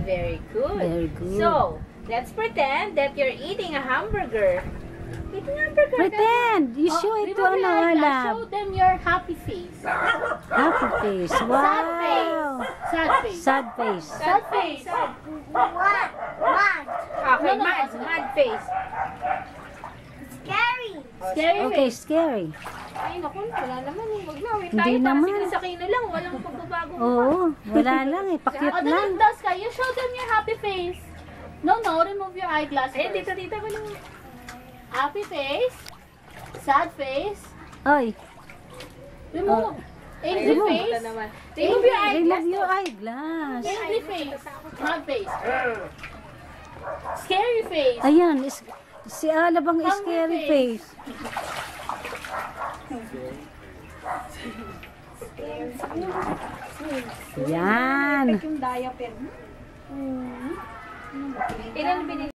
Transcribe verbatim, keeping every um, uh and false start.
Very good. Very good. So, let's pretend that you're eating a hamburger. Eating a hamburger. Pretend! You show Oh, it to remove ano, your eyeglass. Alab. Show them your happy face. Happy face. Wow! Sad face. Sad face. Sad face. Sad. What? What? Okay, No, no, mad. no. Mad face. Scary. Scary Okay, face. scary. Ay, naku, wala naman. Huwag na. Wait Hindi tayo. Parang naman. sige sa kino lang. Walang pagbabago. Oo, wala lang eh. Pakyut Oh, lang. the Toska, you show them your happy face. No, no, remove your eyeglass Ayun, first. dito, dito. Walang... Happy face. Sad face. Oy, Remove. Angry remove. face. Ito naman. Remove your eyeglass. remove your eyeglass. Angry face. Mad face. Scary face. Ayan, is, si Alab ang Hungry scary face. face. Yan. Ilan binili?